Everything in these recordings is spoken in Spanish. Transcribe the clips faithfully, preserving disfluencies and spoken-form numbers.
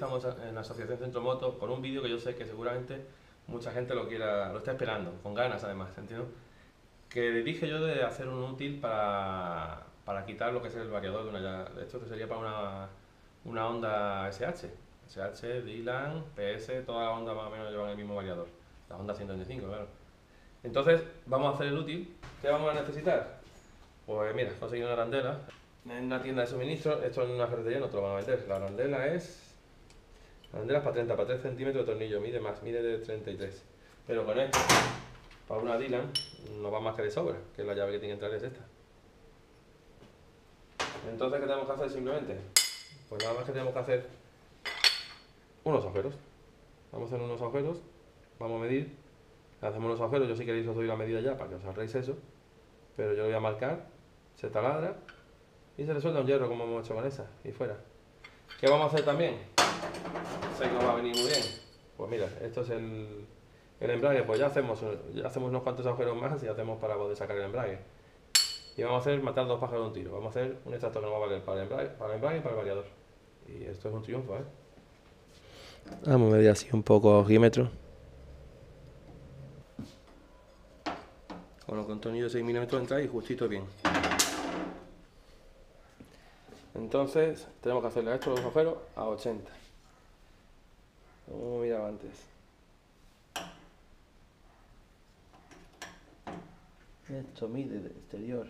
estamos en la Asociación Centro Moto con un vídeo que yo sé que seguramente mucha gente lo quiera, lo está esperando, con ganas además, ¿entiendes? Que dije yo de hacer un útil para, para quitar lo que es el variador de una llave. Esto que sería para una, una Honda S H. S H, Dylan, P S, todas las Hondas más o menos llevan el mismo variador. La Honda ciento veinticinco, claro. Entonces, vamos a hacer el útil. ¿Qué vamos a necesitar? Pues mira, conseguir una arandela. En una tienda de suministro, esto en una ferretería no te lo van a meter. La arandela es... La arandela es para treinta, para tres centímetros de tornillo, mide más, mide de treinta y tres. Pero con esto, para una Dylan, no va más que de sobra, que la llave que tiene que entrar es esta. Entonces, ¿qué tenemos que hacer simplemente? Pues nada más que tenemos que hacer unos agujeros. Vamos a hacer unos agujeros, vamos a medir, hacemos unos agujeros, yo si queréis os doy la medida ya para que os ahorréis eso, pero yo lo voy a marcar, se taladra y se le suelta un hierro como hemos hecho con esa, y fuera. ¿Qué vamos a hacer también? Sé que os va a venir muy bien. Pues mira, esto es el, el embrague, pues ya hacemos, ya hacemos unos cuantos agujeros más y hacemos para poder sacar el embrague. Y vamos a hacer matar dos pájaros de un tiro, vamos a hacer un extractor que nos va a valer para el embrague, para el embrague y para el variador. Y esto es un triunfo, ¿eh? Vamos a medir así un poco a ojímetro. Con un tornillo de seis milímetros entra y justito bien. Entonces tenemos que hacerle a estos los agujeros a ochenta. Como miraba antes. Esto mide de exterior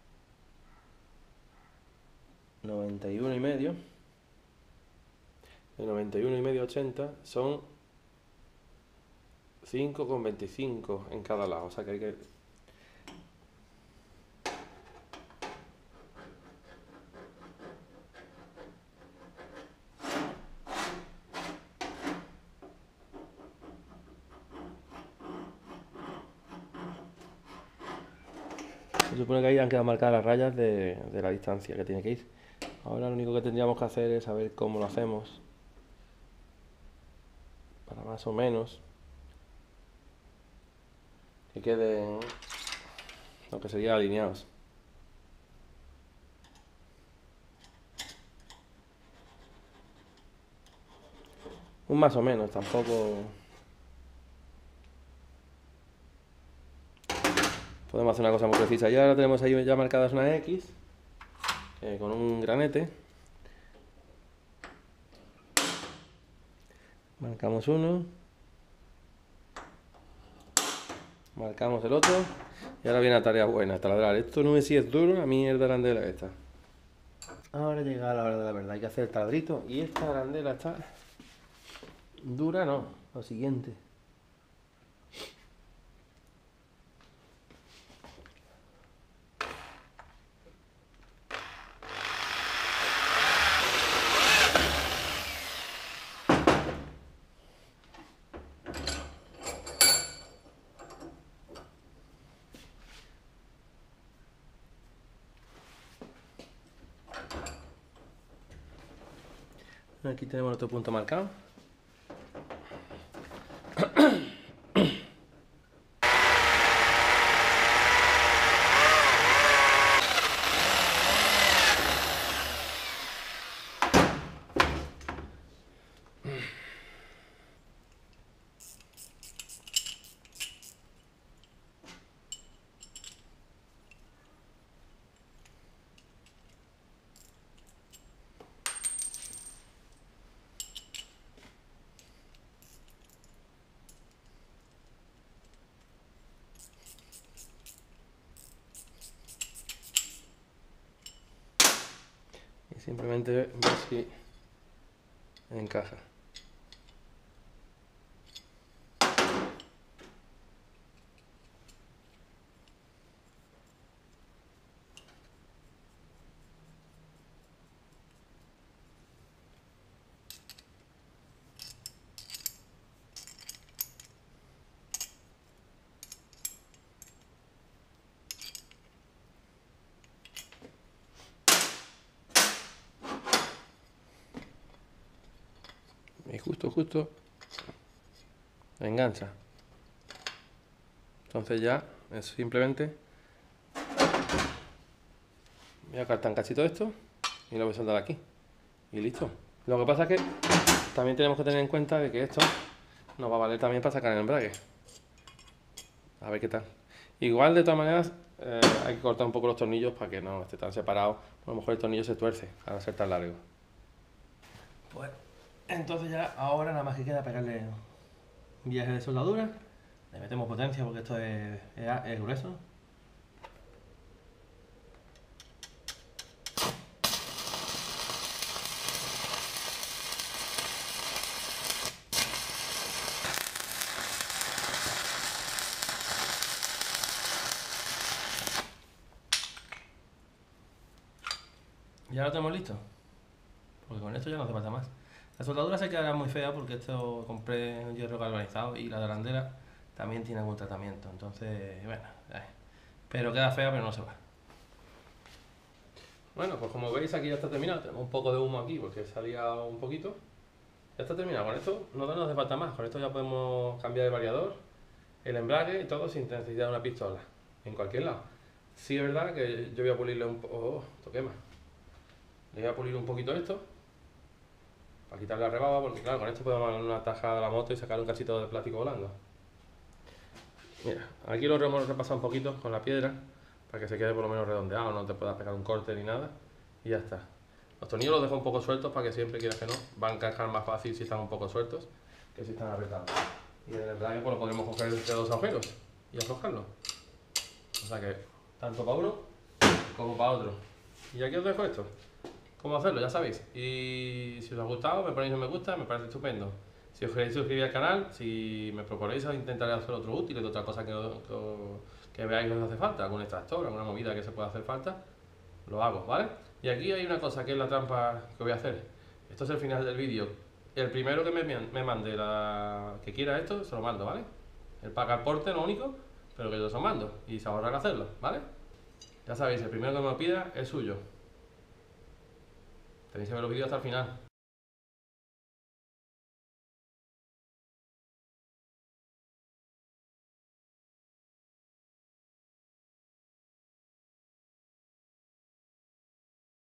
noventa y uno y medio. De noventa y uno y medio a ochenta son cinco coma veinticinco en cada lado, o sea que hay que... Se supone que ahí han quedado marcadas las rayas de, de la distancia que tiene que ir. Ahora lo único que tendríamos que hacer es saber cómo lo hacemos. Para más o menos que queden lo que sería alineados. Un más o menos, tampoco... Podemos hacer una cosa muy precisa. Ya ahora tenemos ahí ya marcadas una X eh, con un granete. Marcamos uno. Marcamos el otro. Y ahora viene la tarea buena, taladrar. Esto no sé si es duro, a mí es de arandela esta. Ahora llega la hora de la verdad, hay que hacer el taladrito. Y esta arandela está dura, no, lo siguiente. Aquí tenemos otro punto marcado. Simplemente ver si encaja. Y justo, justo engancha. Entonces ya es simplemente voy a cortar cachito esto y lo voy a soltar aquí y listo. Lo que pasa es que también tenemos que tener en cuenta de que esto nos va a valer también para sacar el embrague. A ver qué tal. Igual, de todas maneras, eh, hay que cortar un poco los tornillos para que no esté tan separado. A lo mejor el tornillo se tuerce al ser tan largo. Pues, entonces ya ahora nada más que queda pegarle un viaje de soldadura. Le metemos potencia porque esto es, es, es grueso. Ya lo tenemos listo, porque con esto ya no hace falta más. La soldadura se quedará muy fea porque esto compré un hierro galvanizado y la delantera también tiene algún tratamiento, entonces, bueno, eh. pero queda fea, pero no se va. Bueno, pues como veis aquí ya está terminado, tenemos un poco de humo aquí porque salía un poquito. Ya está terminado, con esto no nos hace falta más, con esto ya podemos cambiar el variador, el embrague y todo sin necesidad de una pistola, en cualquier lado. Sí es verdad que yo voy a pulirle un poco, oh, esto quema. Le voy a pulir un poquito esto para quitarle la rebaba, porque claro, con esto podemos dar una tajada a la moto y sacar un cachito de plástico volando. Mira, aquí lo hemos repasado un poquito con la piedra para que se quede por lo menos redondeado, no te puedas pegar un corte ni nada, y ya está. Los tornillos los dejo un poco sueltos para que siempre, quieras que no, van a encajar más fácil si están un poco sueltos que si están apretados. Y en el embrague pues lo podemos coger entre dos agujeros y aflojarlo. O sea que tanto para uno como para otro. Y aquí os dejo esto. Cómo hacerlo, ya sabéis. Y si os ha gustado, me ponéis un me gusta, me parece estupendo. Si os queréis suscribir al canal, si me proponéis, intentaré hacer otro útil, otra cosa que, que, que veáis que os hace falta, algún extractor, alguna movida que se pueda hacer falta, lo hago, ¿vale? Y aquí hay una cosa que es la trampa que voy a hacer. Esto es el final del vídeo. El primero que me, me mande la que quiera esto, se lo mando, ¿vale? El paga el porte, lo único, pero que yo se lo mando y se ahorran hacerlo, ¿vale? Ya sabéis, el primero que me lo pida es suyo. Tenéis que ver los vídeos hasta el final.